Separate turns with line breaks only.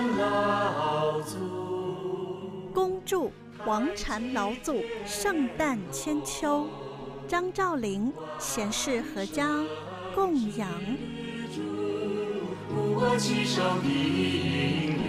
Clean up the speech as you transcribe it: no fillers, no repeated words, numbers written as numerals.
老祖，
恭祝王禅老祖圣诞千秋，张兆龄贤士合家供养。
我起手的